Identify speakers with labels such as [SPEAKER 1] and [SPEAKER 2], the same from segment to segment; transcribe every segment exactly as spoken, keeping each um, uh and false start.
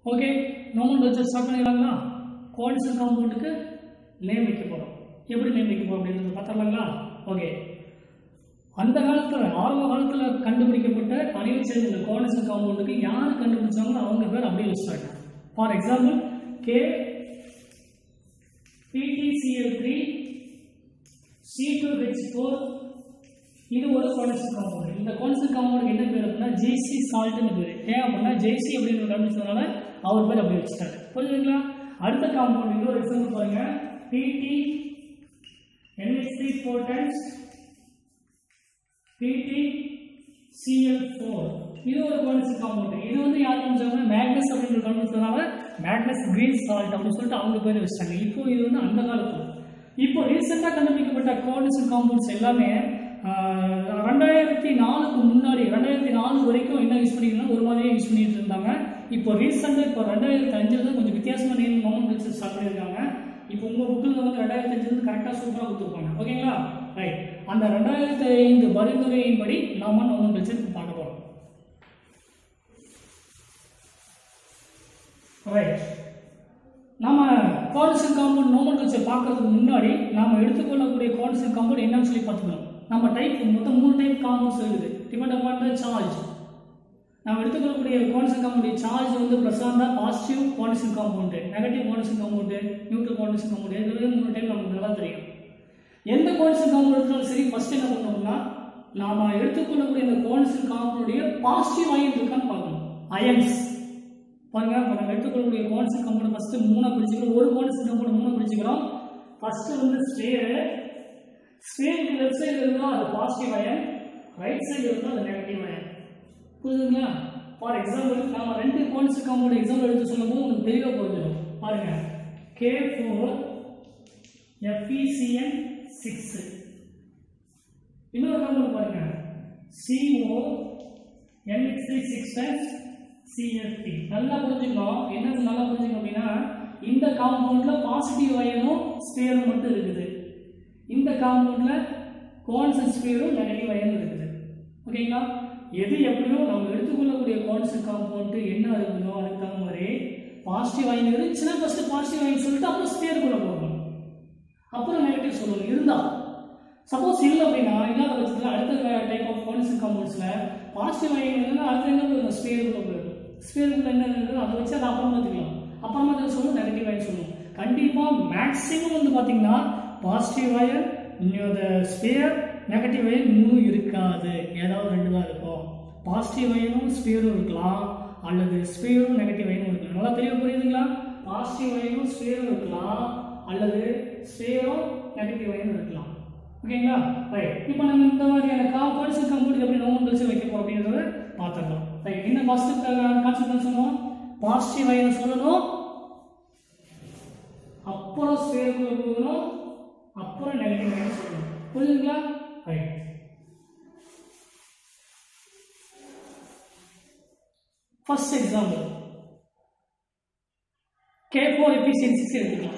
[SPEAKER 1] Okay, nomenclature start பண்ணிடலாங்களா? Coordination காம்பவுண்டுக்கு name வைக்க போகிறோம். எப்படி நேம் வைக்க போகிறோம் அப்படின்றது பார்த்துடலாங்களா? ஓகே, அந்த காலத்தில் ஆரம்ப காலத்தில் கண்டுபிடிக்கப்பட்ட அணில் சேர்ந்த கோஆர்டினேஷன் காம்பவுண்டுக்கு யார் கண்டுபிடிச்சாங்களோ அவங்க பேர் அப்படியே வச்சுட்டாங்க. For example K P T C L three C two H four இது ஒரு கோஆர்டினேஷன் காம்பவுண்ட். இந்த கோஆர்டினேஷன் காம்பவுண்டுக்கு என்ன பேர் அப்படின்னா ஜேசி சால்ட்னு பேர். ஏன் அப்படின்னா ஜேசி அப்படின்னு கண்டுபிடிச்சதுனால அவர் பேர் அப்படி வச்சுட்டாரு. புரிஞ்சுங்களா? அடுத்த காம்பவுண்ட் இன்னொரு எக்ஸாம்பிள் பாருங்க. PT N H three four times PT C L four இது ஒரு கோஆர்டினேஷன் காம்பவுண்ட். இது வந்து யார் கண்டுபிடிச்சாங்க? மேக்னஸ் அப்படின்னு கண்டுபிடிச்சதுனால மேக்னஸ் கிரீன் சால்ட் அப்படின்னு சொல்லிட்டு அவங்க பேர் வச்சிட்டாங்க. இப்போ இது வந்து அந்த காலத்தில். இப்போ ரீசெண்டாக கண்டுபிடிக்கப்பட்ட கோஆர்டினேஷன் காம்பவுண்ட்ஸ் எல்லாமே ரெண்டாயிரத்தி நாலுக்கு முன்னாடி ரெண்டாயிரத்தி நாலு வரைக்கும் என்ன யூஸ் பண்ணிக்கலாம் ஒரு மாதிரியே யூஸ் பண்ணிட்டு இருந்தாங்க. இப்போ ரீசெண்டாக இப்போ ரெண்டாயிரத்தி அஞ்சுல தான் கொஞ்சம் வித்தியாசமான நேம் நோமென்க்ளேச்சர் ஸ்டார்ட் பண்ணியிருக்காங்க. இப்போ உங்கள் புக்கில் வந்து ரெண்டாயிரத்தி அஞ்சுலேருந்து கரெக்டாக சூப்பராக கொடுத்துருப்பாங்க. ஓகேங்களா? ரைட், அந்த ரெண்டாயிரத்தி ஐந்து பரிந்துரையின்படி நாம நோமென்க்ளேச்சர் பார்க்க போகிறோம். ரைட், நம்ம கோஆர்டினேஷன் காம்பவுண்ட் நோமென்க்ளேச்சர் பார்க்கறதுக்கு முன்னாடி நாம எடுத்துக்கொள்ளக்கூடிய கோஆர்டினேஷன் காம்பவுண்ட் என்னன்னு சொல்லி பார்த்துக்கணும். நம்ம டைப் மொத்தம் மூணு டைப் காம்பவுண்ட்ஸ் இருக்குது. Depend upon the charge. நம்ம எடுத்துக்கொள்ளக்கூடிய கோஆர்டினேஷன் காம்பவுண்ட் சார்ஜ் வந்து ப்ளஸ் ஆன் தான் positive coordination compound, negative coordination compound, neutral coordination compound. இது மூணு டைப் நமக்கு நல்லா தெரியும். எந்த கோஆர்டினேஷன் காம்பவுண்ட் எடுத்தாலும் சரி ஃபர்ஸ்ட் என்ன பண்ணணும்னா நாம எடுத்துக்கொள்ளக்கூடிய இந்த கோஆர்டினேஷன் காம்பவுண்டுடைய பாசிட்டிவ் அயன் இருக்கான்னு பார்க்கணும். அயன்ஸ் பாருங்க, நம்ம எடுத்துக்கொள்ளக்கூடிய கோஆர்டினேஷன் காம்பவுண்ட் ஃபர்ஸ்ட் மூணா பிரிச்சுக்கிறோம். ஒரு கோஆர்டினேஷன் காம்பவுண்ட் மூணா பிரிச்சுக்கிறோம். ஃபர்ஸ்ட் வந்து ஸ்பேர். ஸ்பேருக்கு லெஃப்ட் சைடு இருந்தா அது பாசிட்டிவ் அயன், ரைட் சைடு இருந்தா அது நெகட்டிவ் அயன். புரியுதுங்களா? ஃபார் எக்ஸாம்பிள் நாம ரெண்டு கோஆர்டினேஷன் காம்பவுண்ட் எக்ஸாம்பிள் எடுத்து சொல்லும்போது உங்களுக்கு தெளிவா புரிஞ்சிடும். பாருங்க, K four F E C N six. இன்னொரு காம்பவுண்ட் பாருங்க, C O N H three six times C L three. நல்லா புரிஞ்சுக்கணும். என்னது நல்லா புரிஞ்சுக்கணும் அப்படின்னா இந்த காம்பவுண்ட்ல பாசிட்டிவ் அயனும் ஸ்பேரும் மட்டும் இருக்குது. இந்த காம்பவுண்ட்ல கோஆர்டினேஷன் ஸ்பேரும் நெகட்டிவ் அயனும் இருக்குது. ஓகேங்களா? எது எப்படியோ நம்ம எடுத்துக்கொள்ளக்கூடிய கோஆர்டினேஷன் காம்பவுண்ட் என்ன இருக்குதோ அதுக்கு தகுந்த மாதிரி பாசிட்டிவ் அயன் இருந்துச்சுன்னா ஃபர்ஸ்ட் பாசிட்டிவ் அயன் சொல்லிட்டு அப்புறம் ஸ்பேருக்குள்ள போகணும், அப்புறம் நெகட்டிவ் சொல்லணும். இருந்தா சப்போஸ் இல்லை அப்படின்னா இல்லாத பட்சத்தில் அடுத்த டைப் ஆஃப் கோஆர்டினேஷன் காம்பவுண்ட்ஸ்ல பாசிட்டிவ் அயன் இல்லைன்னா அடுத்து என்ன போயிடும்? ஸ்பேருக்குள்ள போயிடும். ஸ்பேருக்குள்ள என்ன இருக்குது அதை வச்சு அதை அப்புறம் பார்த்துக்கலாம். அப்புறமா அதை சொல்லணும் நெகட்டிவ் அயன் சொல்லணும். கண்டிப்பா மேக்ஸிமம் வந்து பாத்தீங்கன்னா positive ion sphere negative ion மூணு இருக்காது, ஏதாவது ரெண்டு தான் இருக்கும். பாசிட்டிவ் அயனும் ஸ்பேரும் இருக்கலாம், அல்லது ஸ்பேரும் நெகட்டிவ் அயனும் இருக்கலாம். நல்லா தெளிவாக புரியுதுங்களா? பாசிட்டிவ் அயனும் ஸ்பேரும் இருக்கலாம், அல்லது ஸ்பேரும் நெகட்டிவ் அயனும் இருக்கலாம். ஓகேங்களா? ரைட், இப்போ நம்ம இந்த மாதிரியான கோஆர்டினேஷன் காம்பவுண்ட் எப்படி நோமென்க்ளேச்சர் வைக்க போறோம் அப்படின்றத பார்த்துக்கலாம். ரைட், என்ன ஃபர்ஸ்ட் கான்செப்ட் சொன்னோம்? பாசிட்டிவ் அயன் சொல்லணும், அப்புறம் ஸ்பேருக்குள்ள போகணும், அப்புறம் நெகட்டிவ் அயன் சொல்லணும். புரியுதுங்களா? Right, first example K four F E C N six எடுத்துக்கலாம்.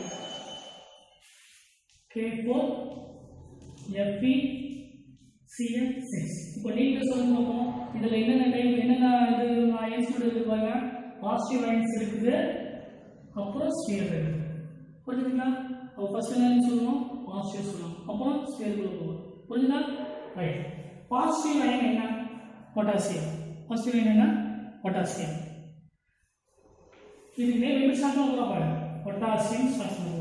[SPEAKER 1] K four F E C N six. இப்போ நீங்க சொல்லுங்க பார்ப்போம், இதுல என்னென்ன டைப் என்னென்ன இது அயன்ஸ் இருக்குது பாருங்க. பாசிட்டிவ் அயன்ஸ் இருக்குது, அப்புறம் ஸ்பேர் இருக்குது. புரியுதுங்களா? அப்போ ஃபர்ஸ்ட் என்ன சொல்லணும்? பாசிட்டிவ் சொல்லணும், அப்புறம் ஸ்பேருக்குள்ள போகும். புரியுதா? ரைட், பாசிட்டிவ் அயன் என்ன? பொட்டாசியம். பாசிட்டிவ் அயன் என்ன? பொட்டாசியம். இது நேம் எப்படி ஸ்டார்ட் பண்ணுறோம் பாருங்க, பொட்டாசியம் ஸ்டார்ட் பண்ணுறோம்.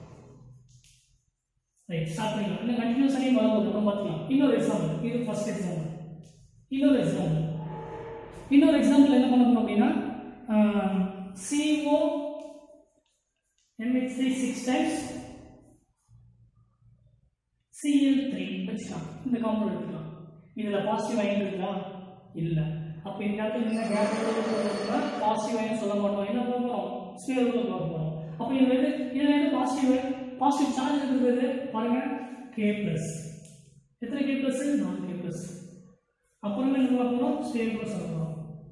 [SPEAKER 1] ரைட், ஸ்டார்ட் பண்ணிக்கலாம். இன்னும் கண்டினியூஸாக வரும்போது நம்ம பார்த்துக்கலாம். இன்னொரு எக்ஸாம்பிள், இது ஃபர்ஸ்ட் எக்ஸாம்பிள். இன்னொரு எக்ஸாம்பிள் இன்னொரு எக்ஸாம்பிள் என்ன பண்ண போறோம் அப்படின்னா C O N H three six times C L three வச்சுக்கலாம். இந்த காம்பவுண்ட் எடுத்துக்கலாம். இதில் பாசிட்டிவ் அயன் இருக்குதா? இல்லை. அப்போ இந்த இடத்துல என்ன கேப் இருக்குன்னா பாசிட்டிவ் அயன் சொல்ல மாட்டோம். என்ன பண்ண போகிறோம்? ஸ்பேருக்குள்ள போக போகிறோம். அப்போ இது வந்து இதில் என்ன பாசிட்டிவ் பாசிட்டிவ் சார்ஜ் இருக்கிறது பாருங்க, கே பிளஸ். எத்தனை கே பிளஸ்? நாலு கே பிளஸ். அப்புறமே என்ன பண்ண போகிறோம்? ஸ்பேருக்குள்ள சொல்ல போகிறோம்,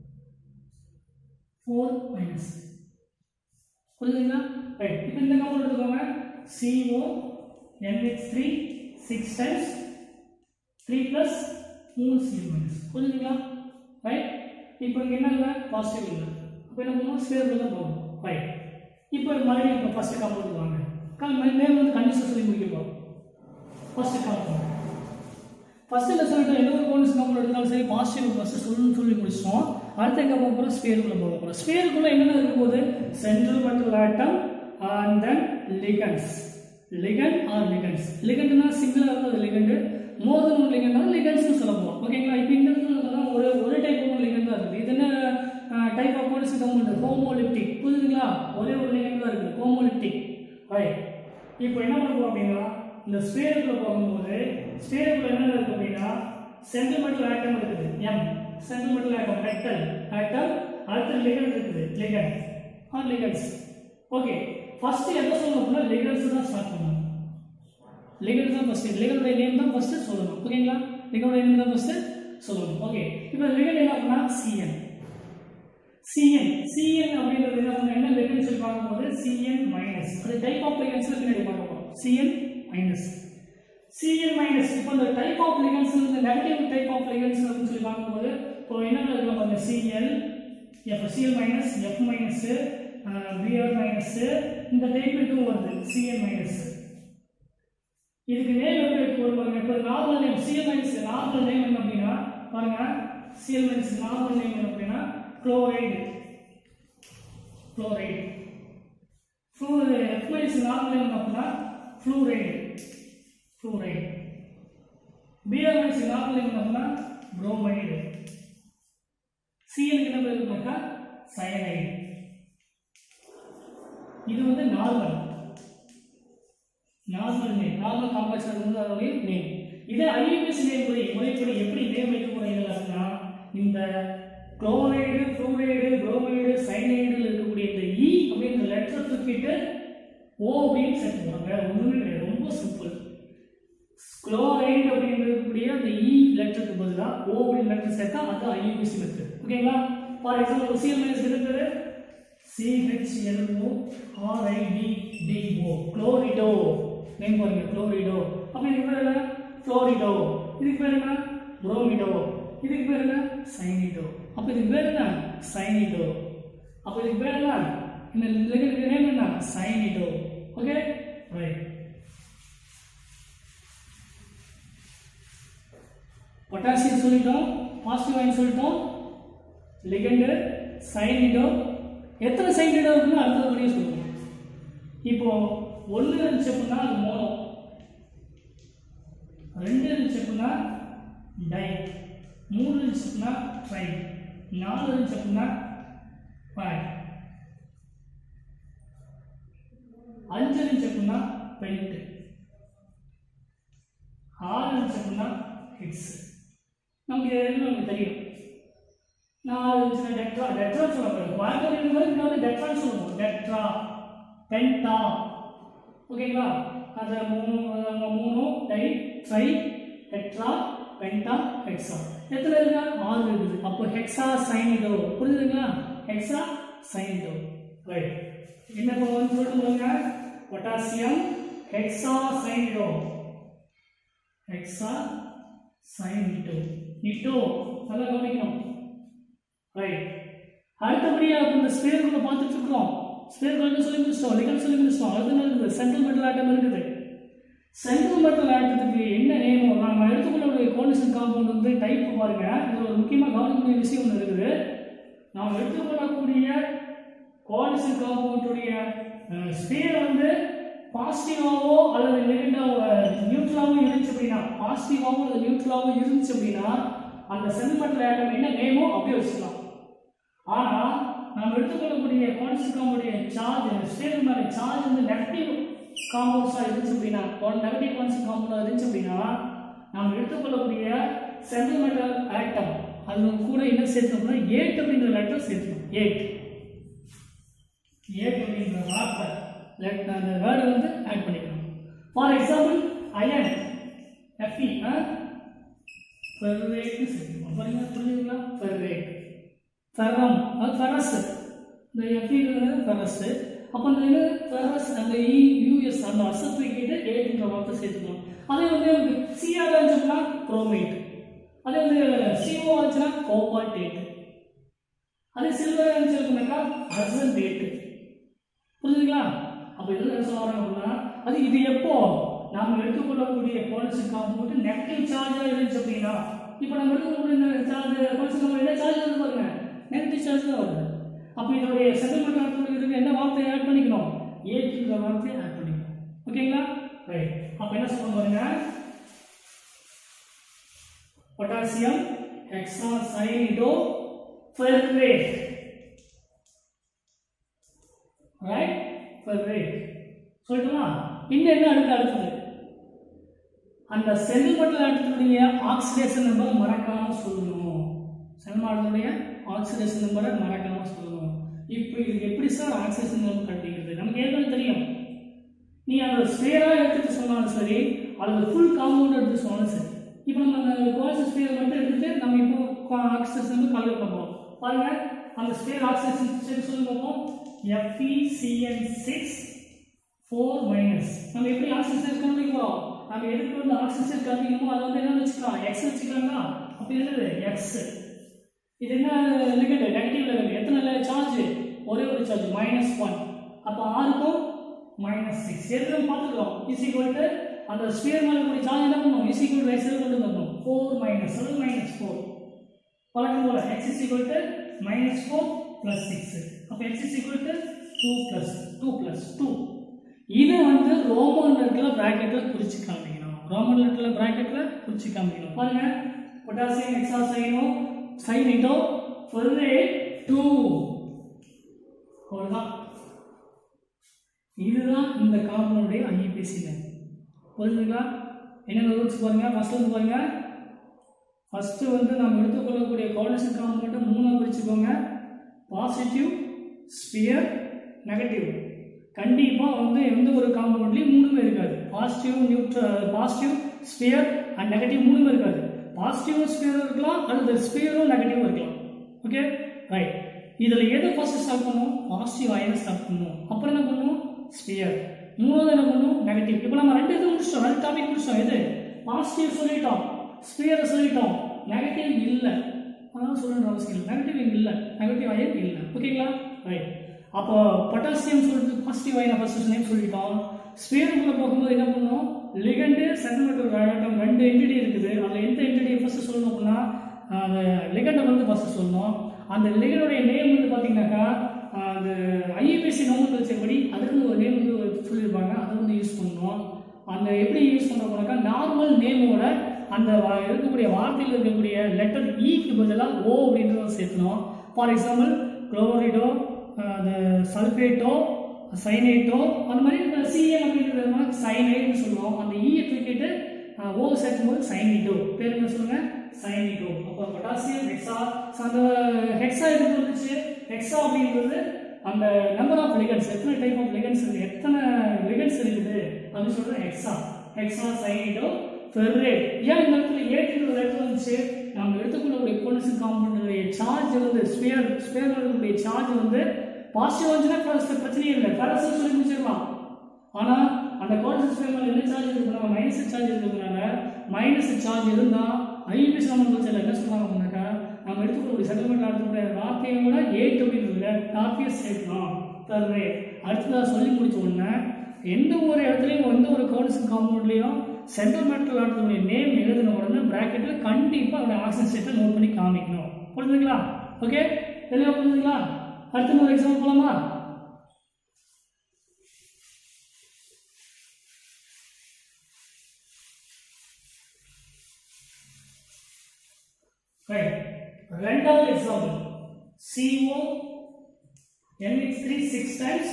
[SPEAKER 1] ஃபோர் மைனஸ். புரியுதுங்களா? ரைட், இப்போ இந்த காம்பவுண்ட் எடுத்துக்கோங்க. C O N H three six times three plus மூணு சி மைனஸ். புரியுதுங்களா? ரைட், இப்போ இங்கே என்ன இல்லை? பாசிட்டிவ் இல்லை. அப்போ என்ன பண்ணுவோம் ஸ்பேருக்குள்ள தான் போகணும் ரைட். இப்போ மறுபடியும் இப்போ ஃபர்ஸ்ட் காம்பவுண்ட் வாங்க நேம் வந்து கண்டிஷன் சொல்லி முடிக்கப்போம். ஃபர்ஸ்ட் காம்பவுண்ட் ஃபர்ஸ்ட் லெசன் எந்த ஒரு கோஆர்டினேட் காம்பவுண்ட் எடுத்தாலும் சரி பாசிட்டிவ் ஃபர்ஸ்ட் சொல்லணும்னு சொல்லி முடிச்சிட்டோம். அடுத்து எங்கே போக போகிறோம் ஸ்பேருக்குள்ள போக போகிறோம். ஸ்பேருக்குள்ள என்னென்ன இருக்கும் போது central metal atom and then ligands ligand or ligands லிகண்ட்னா சிங்கிளாக இருக்கும் அது லிகண்ட் மோர் தென் ஒன் லிகண்ட்னா லிகண்ட்ஸ்னு சொல்ல போகிறோம் ஓகேங்களா. இப்போ இந்த இடத்துல ஒரு ஒரு டைப் ஆஃப் லிகண்ட் தான் இருக்குது. இது என்ன type of coordinate compound homoleptic புரியுதுங்களா. ஒரே ஒரு லிகண்ட் தான் இருக்குது ஹோமோலிப்டிக் ரைட். இப்போ என்ன பண்ணுவோம் அப்படின்னா இந்த ஸ்பேருக்குள்ள போகும்போது ஸ்பேருக்குள்ள என்ன இருக்கு அப்படின்னா சென்ட்ரல் மெட்டல் ஆட்டம் இருக்குது M central metal atom metal atom அடுத்து லிகண்ட் இருக்குது ligand or ligands okay. First எதை சொல்லணும் அப்படின்னா லிகண்ட்ஸ் தான் ஸ்டார்ட் பண்ணணும். லிகண்ட் தான் ஃபர்ஸ்ட் லிகண்டோட நேம் தான் ஃபர்ஸ்ட் சொல்லணும் ஓகேங்களா. லிகண்டோட நேம் தான் ஃபர்ஸ்ட் சொல்லணும் ஓகே. இப்போ லிகண்ட் என்ன பண்ணா சிஎன் சிஎன் சிஎன் அப்படிங்கிறது என்ன பண்ணா என்ன லிகண்ட் சொல்லி பார்க்கும்போது சிஎன் மைனஸ் அது டைப் ஆஃப் லிகண்ட்ஸ் பின்னாடி பார்க்க போறோம். சிஎன் மைனஸ் சிஎன் மைனஸ் இப்போ இந்த டைப் ஆஃப் லிகண்ட்ஸ் இந்த நெகட்டிவ் டைப் ஆஃப் லிகண்ட்ஸ் அப்படின்னு சொல்லி பார்க்கும்போது இப்போ என்ன இருக்கலாம் பாருங்க CL F CL minus F minus BR minus இந்த டைப் இதுவும் வருது சிஎன் மைனஸ். இதுக்கு நேம் எப்படி எடுத்து வருவாங்க இப்போ normal name CL minus normal name என்ன அப்படின்னா பாருங்க சிஎல் மைனஸ் நார்மல் நேம் என்ன அப்படின்னா chloride chloride F minus normal name அப்படின்னா fluoride fluoride BR minus normal name அப்படின்னா புரோமைடு சிஎல் என்ன பேர் இருக்குனாக்கா சயனைடு. இது வந்து normal normal name normal complex வந்து அதோடைய நேம். இதே ஐயூபிஎஸ் நேம் முறை முறைப்படி எப்படி நேம் வைக்க போறீங்க அப்படின்னா இந்த குளோரைடு ஃப்ளூரைடு புரோமைடு சயனைடு இருக்கக்கூடிய இந்த இ அப்படிங்கிற லெட்டர் தூக்கிட்டு ஓ அப்படின்னு சேர்த்து போறாங்க. வேற ஒண்ணுமே கிடையாது ரொம்ப சிம்பிள். குளோரைடு அப்படிங்கக்கூடிய அந்த இ லெட்டருக்கு பதிலாக ஓ அப்படின்னு லெட்டர் சேர்த்தா அது ஐயூபிஎஸ் மெத்தட் ஓகேங்களா. ஃபார் எக்ஸாம்பிள் சிஎல் மைனஸ் இருக்கிறது சிஹெச்எல்ஓ ஆர்ஐடிடிஓ குளோரிடோ நேம் பாருங்க குளோரிடோ. அப்ப இதுக்கு பேர் என்ன ஃப்ளோரிடோ. இதுக்கு பேர் என்ன புரோமிடோ. இதுக்கு பேர் என்ன சைனிடோ. அப்ப இதுக்கு பேர் என்ன சைனிடோ. அப்ப இதுக்கு பேர் என்ன இந்த லிகண்ட் நேம் என்ன சைனிடோ ஓகே ரைட். பொட்டாசியம் சொல்லிட்டோம் பாசிட்டிவ் அயன் சொல்லிட்டோம் லிகண்ட் சைனிடோ. எத்தனை சைனிடோ இருக்குன்னு அடுத்தபடியே சொல்லுவோம். இப்போ ஒன்று இருந்துச்சு அப்படின்னா அது மோனோ ரெண்டு இருந்துச்சு அப்படின்னா டை மூணு இருந்துச்சு அப்படின்னா ட்ரை நாலு இருந்துச்சு அப்படின்னா ஃபைவ் அஞ்சு இருந்துச்சு அப்படின்னா பெல்ட் ஆறு இருந்துச்சு அப்படின்னா ஹிட்ஸ். நமக்கு இது நமக்கு தெரியும். நாலு இருந்துச்சுன்னா டெட்ரா டெட்ரா சொல்லக்கூடாது குவாண்டம் மாதிரி இங்கே வந்து டெட்ரான்னு சொல்லுவோம் டெட்ரா பென்டா ஓகேங்களா. அது மூணு மூணு di tri tetra penta hexa எத்தனை இருக்கா ஆறு இருக்குது. அப்போ ஹெக்ஸா சைனிடோ புரியுதுங்களா ஹெக்ஸா சைனிடோ ரைட். என்ன பண்ணுவோம்னு சொல்லிட்டு சொல்லுங்க potassium hexa cyanido hexa cyanido நிட்டோ நல்லா கவனிக்கணும் ரைட். அடுத்தபடியாக இந்த ஸ்பேருக்குள்ள பார்த்துட்டு இருக்கிறோம். ஸ்பேருக்குள்ள சொல்லி முடிச்சிட்டோம் லிகண்ட் சொல்லி முடிச்சிட்டோம். அடுத்து இருக்குது சென்ட்ரல் மெட்டல் ஆட்டம் இருக்குது. சென்ட்ரல் மெட்டல் ஆட்டத்துக்கு என்ன நேம் நம்ம எடுத்துக்கொள்ளக்கூடிய கோஆர்டினேட் காம்பவுண்ட் வந்து டைப் பாருங்க. இது ஒரு முக்கியமாக கவனிக்கக்கூடிய விஷயம் ஒன்று இருக்குது. நாம் எடுத்துக்கொள்ளக்கூடிய கோஆர்டினேட் காம்பவுண்டுடைய ஸ்பேர் வந்து பாசிட்டிவாவோ அல்லது நெகட்டிவாவோ நியூட்ரலாவோ இருந்துச்சு அப்படின்னா பாசிட்டிவாவோ அல்லது நியூட்ரலாவோ இருந்துச்சு அப்படின்னா அந்த சென்ட்ரல் மெட்டல் ஆட்டம் என்ன நேமோ அப்படியே வச்சுக்கலாம். ஆனா நம்ம எடுத்துக்கொள்ளக்கூடிய கோஆர்டினேட் காம்பவுண்டுடைய சார்ஜ் ஸ்பேர் மேல சார்ஜ் வந்து நெகட்டிவ் காம்பவுண்ட்ஸா இருந்துச்சு அப்படின்னா நெகட்டிவ் கோஆர்டினேட் காம்பவுண்டா இருந்துச்சு அப்படின்னா நாம் எடுத்துக்கொள்ளக்கூடிய சென்ட்ரல் மெட்டல் ஆட்டம் அது கூட என்ன சேர்த்தோம்னா எயிட் அப்படிங்கிற லெட்டர் சேர்க்கணும். எயிட் எயிட் அப்படிங்கிற வார்த்தை லெட்டர் அந்த வேர்டு வந்து ஆட் பண்ணிக்கணும். For example iron FE ferrate சேர்க்கணும். பாருங்க புரியுதுங்களா ஃபெர்ரேட் ஃபெர்ரம் அது ஃபெரஸ் இந்த எஃப்இ ஃபெரஸ். அப்போ அந்த இது ஃபெரஸ் அந்த இ யூஎஸ் அந்த அசத்துக்கிட்டு எயிட்ன்ற வார்த்தை சேர்த்துக்கணும். அதே வந்து சிஆர் இருந்துச்சுன்னா குரோமேட் அதே வந்து சிஓ இருந்துச்சுன்னா கோபால்டேட் அதே சில்வர் நினைச்சிருக்கோம்னாக்கா அசல்பேட். புரியுதுங்களா? அப்போ இதில் என்ன சொல்லுவாங்க அப்படின்னா அது இது எப்போ நாம் எடுத்துக்கொள்ளக்கூடிய கோலிஷன் காம்பவுண்ட் நெகட்டிவ் சார்ஜாக இருந்துச்சு அப்படின்னா, இப்போ நம்ம எடுத்துக்கொள்ளக்கூடிய சார்ஜ் கோலிஷன் காம்பவுண்ட் என்ன சார்ஜ் வருது பாருங்க, நெகட்டிவ் சார்ஜ் தான் வருது. அப்போ இதோடைய செட்டில்மெண்ட் ஆட்களுக்கு என்ன வார்த்தையை ஆட் பண்ணிக்கணும், ஏற்றுங்கிற வார்த்தையை ஆட் பண்ணிக்கணும். ஓகேங்களா? ரைட். அப்போ என்ன சொல்ல பாருங்க, பொட்டாசியம் ஹெக்ஸாசைனோஃபெர்ரேட். ரைட், ஃபெர்ரேட் சொல்லிட்டுமா. இன்னும் என்ன அடுத்து அடுத்தது அந்த செல்மெண்டல் ஆட்டத்துடைய ஆக்சிடேஷன் நம்பரை மறக்காம சொல்லணும். செல்மெண்டலுடைய ஆக்சிடேஷன் நம்பரை மறக்காம சொல்லணும். இப்போ இது எப்படி சார் ஆக்சிடேஷன் நம்பர் கண்டுபிடிக்கிறது? நமக்கு ஏற்கனவே தெரியும். நீ அந்த ஸ்பேரா எடுத்துட்டு சொன்னாலும் சரி, அல்லது ஃபுல் காம்பவுண்ட் எடுத்து சொன்னாலும் சரி. இப்போ நம்ம அந்த கோலிஷன் ஸ்பேர் மட்டும் எடுத்துட்டு நம்ம இப்போ ஆக்சிடேஷன் நம்பர் கால்குலேட் பண்ணுவோம். பாருங்க, அந்த ஸ்பேர் ஆக்சிடேஷன் ஸ்டேட் சொல்லி பார்ப்போம். F e C n six four minus. நம்ம எப்படி ஆக்சிஜன் கண்டுபிடிக்க போறோம்? நம்ம எதுக்கு வந்து ஆக்சிஜன் கண்டுபிடிக்கணுமோ அதை வந்து என்ன வச்சுக்கலாம், x வச்சுக்கலாங்களா? அப்ப என்னது x. இது என்ன லிகண்ட், நெகட்டிவ் லிகண்ட். எத்தனை சார்ஜ்? ஒரே ஒரு சார்ஜ் மைனஸ் ஒன். அப்ப ஆறுக்கும் மைனஸ் சிக்ஸ் ஏற்கனவே பார்த்துக்கிறோம். இஸ் ஈக்குவல் டு அந்த ஸ்பியர் மேல கூடிய சார்ஜ் என்ன பண்ணும், இஸ் ஈக்குவல் டு x கொண்டு வரணும். ஃபோர் மைனஸ் அது மைனஸ் ஃபோர். வழக்கம் போல x is equal to minus four plus six. அப்ப x is equal to two plus two plus two. இது வந்து ரோமன் லெட்டர்ல பிராக்கெட்ல குறிச்சு காமிக்கணும். ரோமன் லெட்டர்ல பிராக்கெட்ல குறிச்சு காமிக்கணும். பாருங்க, பொட்டாசியம் ஹெக்ஸாசைனோ சைனேட்டோ ஃபெர்ரேட் டூ. அவ்வளவுதான். இதுதான் இந்த காம்பவுண்டுடைய I U P C line. புரிஞ்சுங்களா? என்னென்ன ரூல்ஸ் பாருங்க. ஃபர்ஸ்ட் வந்து பாருங்க, ஃபர்ஸ்ட் வந்து நம்ம எடுத்துக்கொள்ளக்கூடிய கோலிஷன் காம்பவுண்டை மூணா பிரிச்சுக்கோங்க. Positive, sphere, negative. கண்டிப்பாக வந்து எந்த ஒரு காம்பவுண்ட்லையும் மூணுமே இருக்காது. Positive, neutral, positive, sphere and negative மூணுமே இருக்காது. பாசிட்டிவும் ஸ்பியரும் இருக்கலாம், அல்லது ஸ்பியரும் நெகட்டிவும் இருக்கலாம். Okay, right. இதில் எது ஃபர்ஸ்ட் ஸ்டார்ட் பண்ணும், பாசிட்டிவ் அயனை ஸ்டார்ட் பண்ணும். அப்புறம் என்ன பண்ணும், ஸ்பியர். மூணாவது என்ன பண்ணும், நெகட்டிவ். இப்போ நம்ம ரெண்டு இது முடிச்சிட்டோம், ரெண்டு டாபிக் முடிச்சிட்டோம். எது பாசிட்டிவ் சொல்லிட்டோம், ஸ்பியரை சொல்லிட்டோம், நெகட்டிவ் இல்லை. அதான் சொல்லணும் அவசியம் இல்லை. நெகட்டிவ் இங்கே இல்லை, நெகட்டிவ் அயன் இல்லை. ஓகேங்களா? ரைட். அப்போ பொட்டாசியம் சொல்லிட்டு பாசிட்டிவ் அயனை ஃபர்ஸ்ட் நேம் சொல்லிட்டோம். ஸ்பியருக்குள்ள போகும்போது என்ன பண்ணணும், லிகண்டு சென்டிமீட்டர் ஆட்டம் ரெண்டு என்டிட்டி இருக்குது. அதில் எந்த என்டிட்டி ஃபர்ஸ்ட் சொல்லணும் அப்படின்னா அந்த லிகண்டை வந்து ஃபர்ஸ்ட் சொல்லணும். அந்த லிகனுடைய நேம் வந்து பார்த்தீங்கன்னாக்கா அந்த I U P C nomenclature படி அதுக்கு ஒரு நேம் வந்து சொல்லியிருப்பாங்க. அதை வந்து யூஸ் பண்ணணும். அந்த எப்படி யூஸ் பண்ணுறோம்னாக்கா நார்மல் நேமோட அந்த இருக்கக்கூடிய வார்த்தையில் இருக்கக்கூடிய லெட்டர் ஈக்கு பதிலாக ஓ அப்படின்றத சேர்க்கணும். ஃபார் எக்ஸாம்பிள் குளோரிடோ, அந்த சல்ஃபேட்டோ, சைனேட்டோ, அந்த மாதிரி இந்த சிஎன் அப்படின்றது சைனைட்னு சொல்லுவோம். அந்த ஈயை தூக்கிட்டு ஓ சேர்க்கும்போது சைனிட்டோ. பேர் என்ன சொல்லுங்க, சைனிட்டோ. அப்போ பொட்டாசியம் ஹெக்ஸா, அந்த ஹெக்ஸா எதுக்கு வந்துச்சு, ஹெக்ஸா அப்படின்றது அந்த நம்பர் ஆஃப் லிகண்ட்ஸ், எத்தனை டைப் ஆஃப் லிகண்ட்ஸ் இருக்குது, எத்தனை லிகண்ட்ஸ் இருக்குது அப்படின்னு சொல்றது ஹெக்ஸா. ஹெக்ஸா சைனிட்டோ ஃபெர்ரேட். ஏன் இந்த இடத்துல ஏற்றுக்கிற இடத்துல வந்துச்சு, நம்ம எடுத்துக்கொள்ளக்கூடிய கோலிஷன் காம்பவுண்டுடைய சார்ஜ் வந்து ஸ்பியர் ஸ்பியர் இருக்கக்கூடிய சார்ஜ் வந்து பாசிட்டிவ் வந்துச்சுன்னா பிரச்சனையே இல்லை, பேரசல் சொல்லி முடிச்சிடலாம். ஆனால் அந்த கோலிஷன் ஸ்பியர் மேலே என்ன சார்ஜ் இருக்குனாங்க, மைனஸ் சார்ஜ் இருக்கிறதுனால மைனஸ் சார்ஜ் இருந்தால் ஐபிஎஸ் நோமென்க்ளேச்சர்ல என்ன சொல்றாங்க அப்படின்னாக்கா நம்ம எடுத்துக்கக்கூடிய செட்டில்மெண்ட் ஆடக்கூடிய வார்த்தையை கூட எயிட் அப்படின்றதுல ஆர்பிஎஸ் சேர்க்கலாம். ஃபெர்ரேட். அடுத்ததாக சொல்லி முடிச்ச உடனே எந்த ஒரு இடத்துலையும் எந்த ஒரு கோலிஷன் காம்பவுண்ட்லையும் சென்டிமெண்டல் ஆட்டத்துடைய நேம் எழுதின உடனே பிராக்கெட்டில் கண்டிப்பாக அதோட ஆக்சிஜன் ஸ்டேட்டை நோட் பண்ணி காமிக்கணும். புரிஞ்சுங்களா? ஓகே, தெளிவாக புரிஞ்சுங்களா? அடுத்த ஒரு எக்ஸாம்பிள் போலாமா? ரைட். ரெண்டாவது example C O N H three six times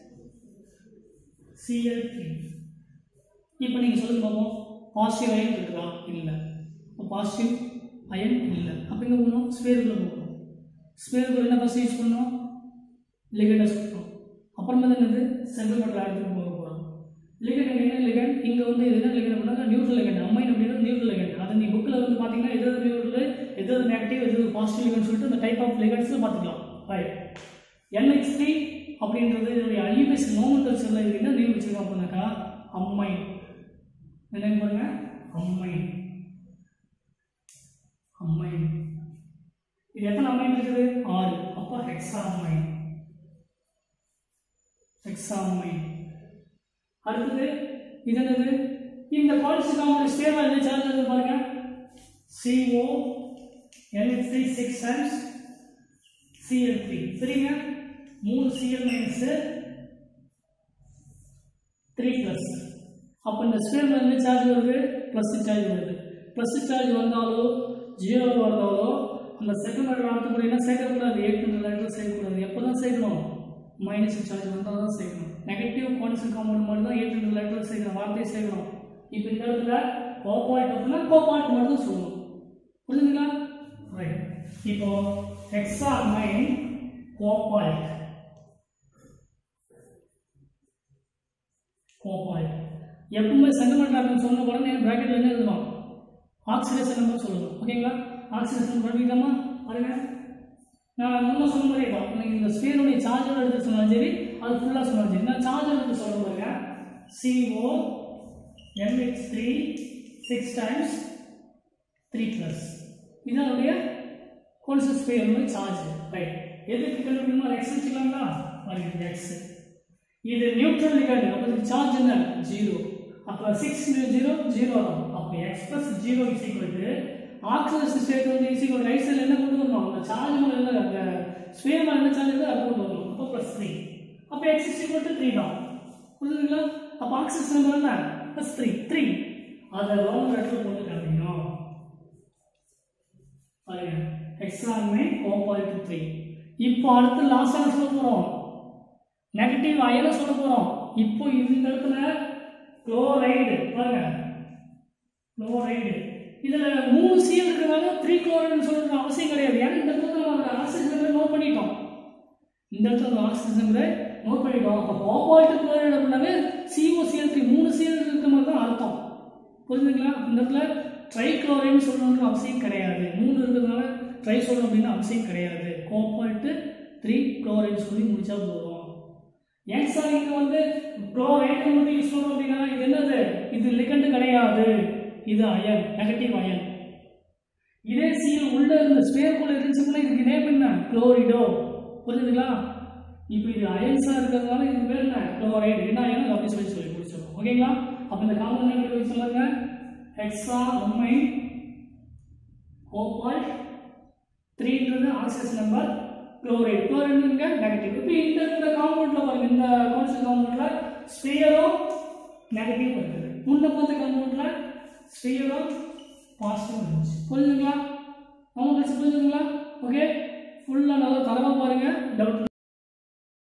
[SPEAKER 1] C L three. இப்போ நீங்க சொல்லுங்க பாப்போம், பாசிட்டிவ் அயன் இருக்குதா? இல்லை. பாசிட்டிவ் அயன் இல்லை. அப்போ எங்கே போகணும், ஸ்பியருக்குள்ள போகணும். ஸ்பியருக்குள்ள என்ன ஃபர்ஸ்ட் யூஸ் பண்ணணும், லிகண்டை சொல்லணும். அப்புறமா தான் என்னது சென்டிமெண்டல் ஆட்டத்துக்கு போக போகிறோம். லிகண்ட் என்ன லிகண்ட், இங்கே வந்து இது என்ன லிகண்ட் அப்படின்னா நியூட்ரல் லிகண்ட். அம்மைன் அப்படின்றது நியூட்ரல் லிகண்ட். அதை நீ புக்கில் வந்து பார்த்தீங்கன்னா எதாவது நியூட்ரல், எதாவது நெகட்டிவ், எதாவது பாசிட்டிவ் லிகண்ட் சொல்லிட்டு அந்த டைப் ஆஃப் லிகண்ட்ஸில் பார்த்துக்கலாம். ரைட். N H three அப்படின்றது இதனுடைய ஐபிஎஸ் நோமென்க்ளேச்சர்ல இது என்ன நேம் வச்சிருக்கோம் அப்படின்னாக்கா அம்மைன். என்ன பாருங்க, அம்மைன். அம்மைன். இது எத்தனை அமைன் இருக்குது ஆறு அப்ப ஹெக்ஸாமைன் ஹெக்ஸாமைன் அடுத்து இது என்னது இந்த கோஆர்டினேட் காம்பவுண்ட் ஸ்டேபிள் என்ன சார்ஜ் இருக்கு பாருங்க C O N H three six times C L three சரிங்க மூணு Cl minus three plus அப்ப இந்த ஸ்டேபிள் என்ன சார்ஜ் வருது பிளஸ் சார்ஜ் வருது பிளஸ் சார்ஜ் வந்தாலோ ஜீரோ வந்தாலோ அந்த செகண்ட் ஆர்டர் ஆட்டோமேட்டிக்கா என்ன சேர்க்கக்கூடாது எட்டு எலக்ட்ரான் சேர்க்கக்கூடாது எப்பதான் சேர்க்கணும் மைனஸ் சார்ஜ் வந்தா தான் சேர்க்கணும் நெகட்டிவ் கோஆர்டினேட் காம்பவுண்ட் மட்டும் தான் எட்டு எலக்ட்ரான் சேர்க்கணும் வார்த்தையை சேர்க்கணும் இப்போ இந்த இடத்துல கோபால்ட் அப்படினா கோபால்ட் மட்டும் சொல்லணும் புரியுதுங்களா ரைட் இப்போ ஹெக்ஸாமைன் கோபால்ட் கோபால்ட் எப்பவுமே சென்டிமெண்டல் ஆட்டம் சொன்ன உடனே பிராக்கெட்ல என்ன எழுதணும் ஆக்சிடேஷன் நம்பர் சொல்லணும் ஓகேங்களா ஆக்சிடேஷன் பண்ணிட்டோமா பாருங்க நான் முன்ன சொன்ன மாதிரி தான் நீங்க இந்த ஸ்பியருடைய சார்ஜோட எடுத்து சொன்னாலும் சரி அது ஃபுல்லா சொன்னாலும் சரி நான் சார்ஜ் எடுத்து சொல்ல பாருங்க C O N H three six times three plus இதனுடைய கோஆர்டினேட் ஸ்பியருடைய சார்ஜ் ரைட் எதுக்கு கண்டுபிடிக்கணும் x வச்சுக்கலாங்களா பாருங்க x இது நியூட்ரல் லிகண்ட் அப்ப இது சார்ஜ் என்ன zero அப்ப six zero zero ஆகும் அப்ப x plus zero is equal to oxygen state வந்து is equal to ரைட் சைடுல என்ன கொண்டு வரணும் அந்த சார்ஜ் மேல என்ன அந்த ஸ்பியர் மேல என்ன சார்ஜ் இருக்கு அது கொண்டு வரணும் அப்ப plus three அப்ப x is equal to three தான் புரியுதுங்களா அப்ப ஆக்சிஜன் நம்பர் என்ன plus three three அத ரவுண்ட் இடத்துல போட்டு காமிக்கணும் பாருங்க ஹெக்ஸாமைன் கோபால்ட் three இப்போ அடுத்து லாஸ்டா சொல்ல போறோம் நெகட்டிவ் அயனை சொல்ல போறோம் இப்போ இந்த இடத்துல குளோரைடு பாருங்க குளோரைடு இதுல மூணு Cl இருக்கனால three குளோரைடுன்னு சொல்ற அவசியம் கிடையாது ஏன்னா இந்த இடத்துல நம்ம ஆக்சிஜன் நோட் பண்ணிட்டோம் இந்த இடத்துல ஆக்சிஜன் நோட் பண்ணிட்டோம் அப்ப கோபால்ட் குளோரைடு அப்படினாவே C O C l three மூணு Cl இருக்க மாதிரி தான் அர்த்தம் புரியுதுங்களா இந்த இடத்துல ட்ரை குளோரைடுன்னு சொல்லணும்னு அவசியம் கிடையாது மூணு இருக்கிறதுனால ட்ரை சொல்லணும் அப்படின்னு அவசியம் கிடையாது கோபால்ட் three குளோரைடு சொல்லி முடிச்சா போதும் ஏன் சார் இங்க வந்து குளோரைடு மட்டும் யூஸ் பண்ணோம் அப்படின்னா இது என்னது இது லிகண்ட் கிடையாது இது அயன் நெகட்டிவ் அயன் இதே Cl உள்ள இருந்த ஸ்பேர் குள்ள இருந்துச்சுன்னா இதுக்கு நேம் என்ன குளோரிடோ புரியுதுங்களா இப்போ இது அயன்ஸா இருக்கிறதுனால இது பேர் என்ன குளோரைடு என்ன அயன் அப்படி சொல்லி சொல்லி முடிச்சோம் ஓகேங்களா அப்ப இந்த காம்பவுண்ட் நேம் எப்படி சொல்லுங்க ஹெக்ஸாமைன் கோபால்ட் three ன்றது ஆக்சிஜன் நம்பர் குளோரைடு குளோரைடுங்க நெகட்டிவ் இப்போ இந்த இந்த காம்பவுண்ட்ல பாருங்க இந்த கான்ஸ்டன்ட் காம்பவுண்ட்ல ஸ்பியரும் நெகட்டிவ் வருது முன்ன பார்த்த காம்பவுண்ட்ல ஸ்பியரும் பாசிட்டிவ் வந்துச்சு புரியுதுங்களா உங்களுக்கு புரியுதுங்களா ஓகே